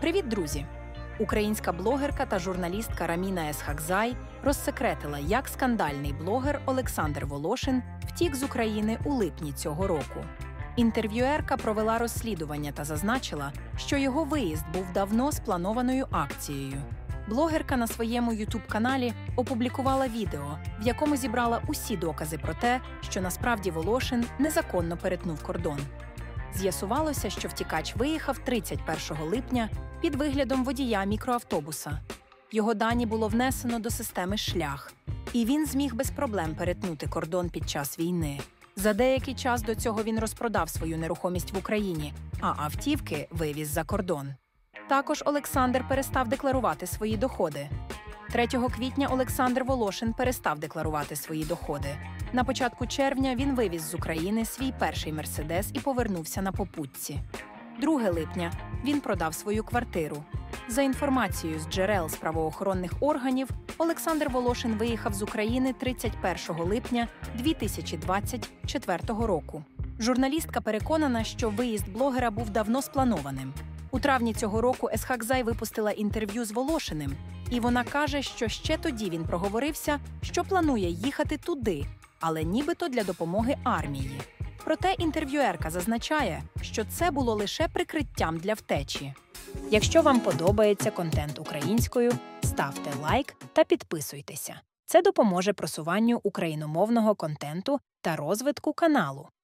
Привіт, друзі! Українська блогерка та журналістка Раміна Есхакзай розсекретила, як скандальний блогер Олександр Волошин втік з України у липні цього року. Інтерв'юерка провела розслідування та зазначила, що його виїзд був давно спланованою акцією. Блогерка на своєму YouTube-каналі опублікувала відео, в якому зібрала усі докази про те, що насправді Волошин незаконно перетнув кордон. З'ясувалося, що втікач виїхав 31 липня під виглядом водія мікроавтобуса. Його дані було внесено до системи «Шлях», і він зміг без проблем перетнути кордон під час війни. За деякий час до цього він розпродав свою нерухомість в Україні, а автівки вивіз за кордон. Також Олександр перестав декларувати свої доходи. 3 квітня Олександр Волошин перестав декларувати свої доходи. На початку червня він вивіз з України свій перший «Мерседес» і повернувся на попутці. 2 липня він продав свою квартиру. За інформацією з джерел з правоохоронних органів, Олександр Волошин виїхав з України 31 липня 2024 року. Журналістка переконана, що виїзд блогера був давно спланованим. У травні цього року Есхакзай випустила інтерв'ю з Волошиним, і вона каже, що ще тоді він проговорився, що планує їхати туди, але нібито для допомоги армії. Проте інтерв'юерка зазначає, що це було лише прикриттям для втечі. Якщо вам подобається контент українською, ставте лайк та підписуйтеся. Це допоможе просуванню україномовного контенту та розвитку каналу.